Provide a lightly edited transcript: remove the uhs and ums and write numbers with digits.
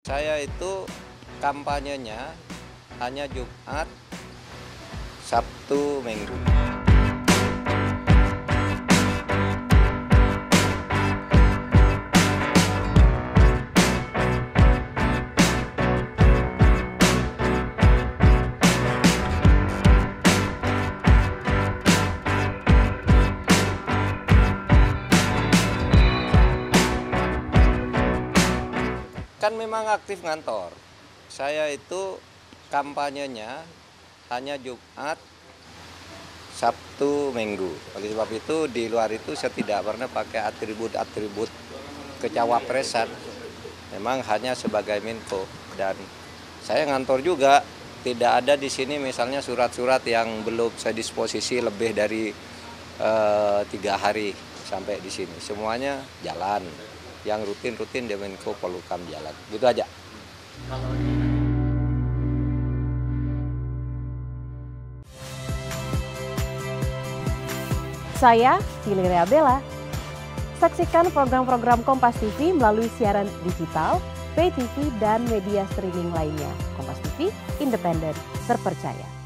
Saya itu kampanyenya hanya Jumat, Sabtu, Minggu. Kan memang aktif ngantor. Saya itu kampanyenya hanya Jumat, Sabtu, Minggu. Oleh sebab itu di luar itu saya tidak pernah pakai atribut-atribut kecawapresan. Memang hanya sebagai Menko, dan saya ngantor juga. Tidak ada di sini misalnya surat-surat yang belum saya disposisi lebih dari 3 hari sampai di sini. Semuanya jalan. Yang rutin-rutin di Menko Polhukam jalan. Gitu aja. Saya Valeria Bella. Saksikan program-program Kompas TV melalui siaran digital, pay TV, dan media streaming lainnya. Kompas TV, independen, terpercaya.